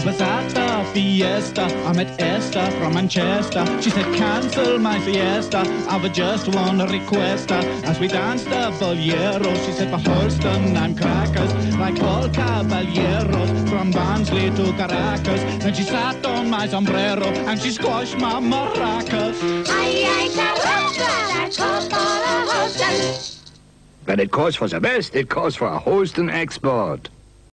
It was at the fiesta, I met Esther from Manchester. She said, cancel my fiesta, I would just want to request her. As we danced the bolero, she said, for Holsten I'm crackers, like all caballeros, from Barnsley to Caracas. Then she sat on my sombrero, and she squashed my maracas. Aye, aye, caramba, that's all for a Holsten. When it calls for the best, it calls for a Holsten Export.